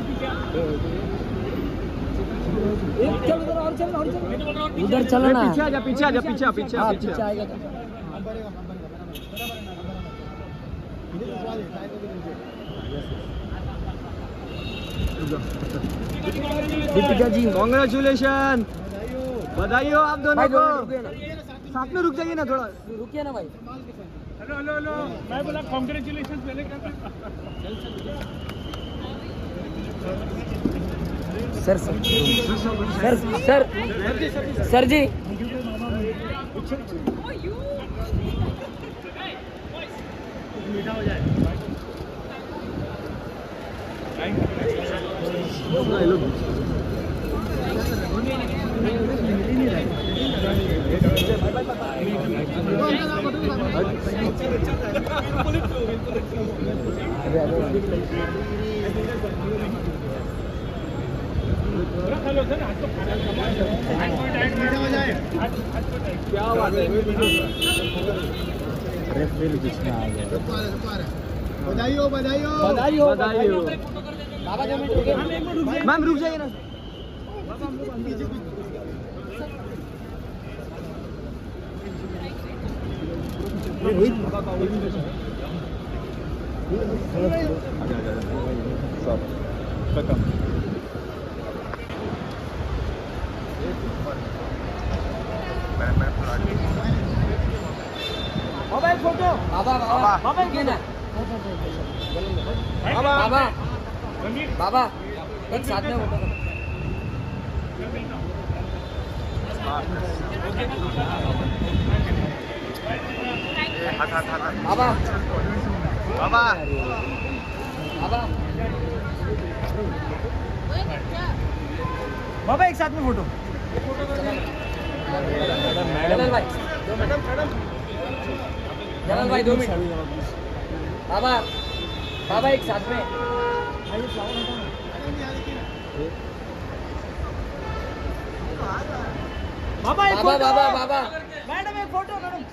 उधर चलो ना, पीछे आजा, पीछे आजा, पीछे पीछे पीछे आएगा तो दीपिका जी कांग्रेचुलेशन, बधाई हो आप दोनों को। साथ में रुक जाइए ना थोड़ा, रुकिए ना भाई। हेलो हेलो हेलो, मैं बोला कांग्रेचुलेशन पहले कर। Sir sir sir sir ji मीठा हो जाए। क्या बात है, बधाई हो, बधाई हो, बधाई हो, बधाई हो। बाबा 2 मिनट रुकिए, मैम रुक जाइए ना। Mobile photo. बाबा बाबा बाबा रुकिए ना। बाबा बाबा बाबा एक साथ में फोटो। बाबा बाबा बाबा बाबा एक साथ में फोटो। जलाल भाई, जलाल भाई 2 मिनट। बाबा बाबा एक साथ में। बाबा एक बाबा फोटो। बाबा बाबा मैडम एक फोटो, मैडम।